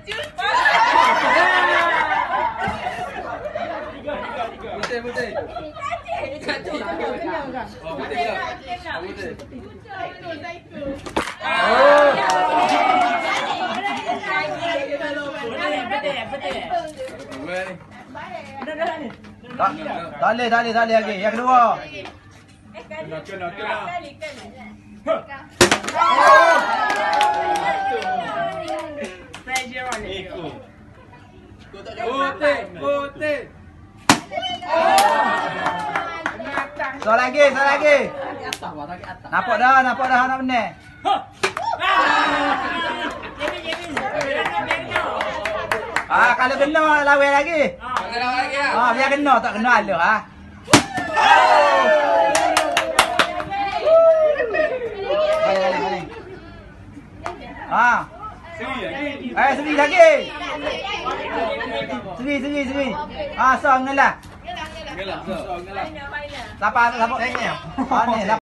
Putih. Oh, putih ke? Putih. Tak boleh lagi. Yang kedua. Kena. Putih. So lagi. Nampak dah anak benar. Kalau kena lawan lagi. Biar kena tak kena ada Seri lagi. Seri. So ngelah. Siapa? Ni.